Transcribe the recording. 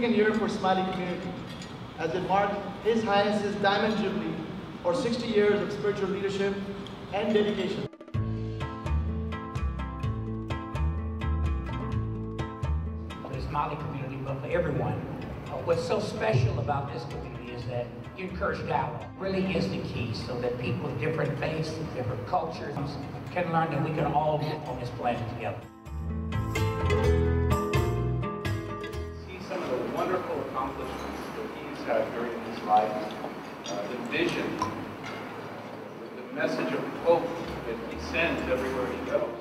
significant year for Smiley community, as it marked His Highness's Diamond Jubilee, or 60 years of spiritual leadership and dedication. For the Smiley community, but for everyone. What's so special about this community is that you encourage dialogue. Really is the key, so that people of different faiths, different cultures can learn that we can all live on this planet together. See some of the wonderful accomplishments that he's had during his life, the vision, the message of hope that he sends everywhere he goes.